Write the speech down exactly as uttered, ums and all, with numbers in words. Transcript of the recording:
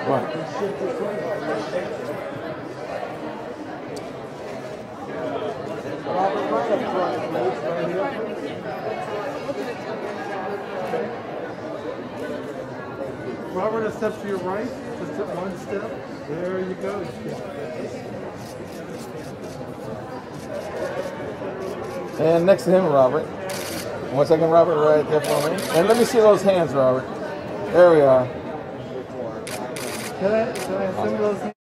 What? Robert, right up front, please, right here. Robert, a step to your right. Just one step. There you go. And next to him, Robert. One second, Robert, right there for me. And let me see those hands, Robert. There we are. Can I, can I send those?